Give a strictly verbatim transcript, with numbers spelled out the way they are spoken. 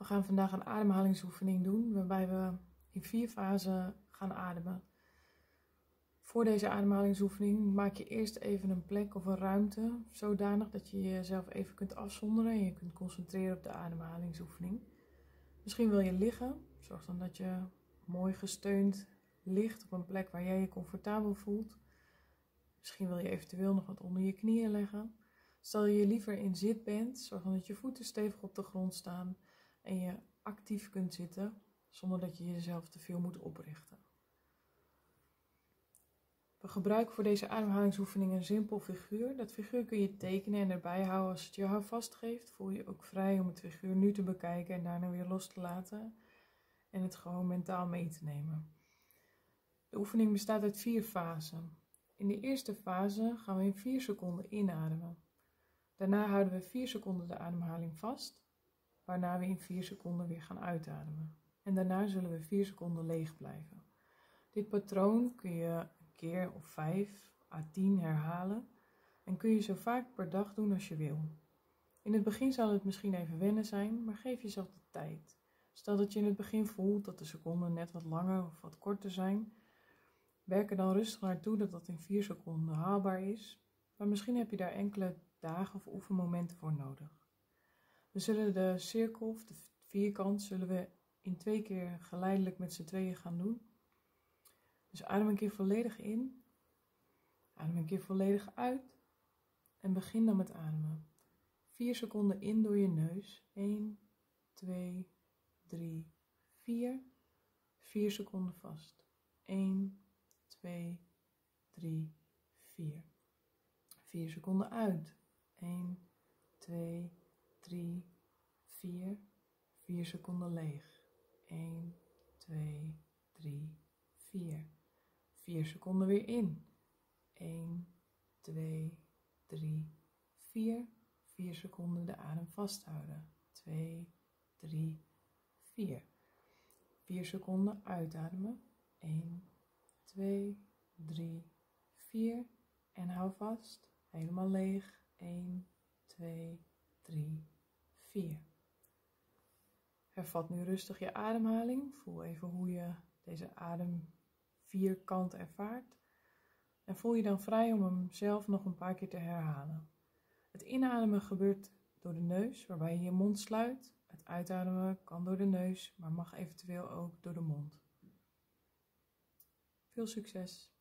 We gaan vandaag een ademhalingsoefening doen waarbij we in vier fasen gaan ademen. Voor deze ademhalingsoefening maak je eerst even een plek of een ruimte zodanig dat je jezelf even kunt afzonderen en je kunt concentreren op de ademhalingsoefening. Misschien wil je liggen, zorg dan dat je mooi gesteund ligt op een plek waar jij je comfortabel voelt. Misschien wil je eventueel nog wat onder je knieën leggen. Stel je liever in zit bent, zorg dan dat je voeten stevig op de grond staan en je actief kunt zitten zonder dat je jezelf te veel moet oprichten. We gebruiken voor deze ademhalingsoefening een simpel figuur. Dat figuur kun je tekenen en erbij houden als het je houvast geeft. Voel je ook vrij om het figuur nu te bekijken en daarna weer los te laten en het gewoon mentaal mee te nemen. De oefening bestaat uit vier fasen. In de eerste fase gaan we in vier seconden inademen. Daarna houden we vier seconden de ademhaling vast, waarna we in vier seconden weer gaan uitademen. En daarna zullen we vier seconden leeg blijven. Dit patroon kun je een keer of vijf à tien herhalen en kun je zo vaak per dag doen als je wil. In het begin zal het misschien even wennen zijn, maar geef jezelf de tijd. Stel dat je in het begin voelt dat de seconden net wat langer of wat korter zijn. Werk er dan rustig naartoe dat dat in vier seconden haalbaar is, maar misschien heb je daar enkele dagen of oefenmomenten voor nodig. We zullen de cirkel of de vierkant zullen we in twee keer geleidelijk met z'n tweeën gaan doen. Dus adem een keer volledig in, adem een keer volledig uit en begin dan met ademen. vier seconden in door je neus, één, twee, drie, vier. vier seconden vast, één, twee, drie, vier. vier seconden uit, één, twee, drie, vier. vier seconden leeg, één, twee, drie, vier. vier seconden weer in, één, twee, drie, vier. vier seconden de adem vasthouden, twee, drie, vier. vier seconden uitademen, één, twee, drie, vier. En hou vast, helemaal leeg, één, twee, drie, vier. Hervat nu rustig je ademhaling. Voel even hoe je deze adem vierkant ervaart. En voel je dan vrij om hem zelf nog een paar keer te herhalen. Het inademen gebeurt door de neus, waarbij je je mond sluit. Het uitademen kan door de neus, maar mag eventueel ook door de mond. Veel succes!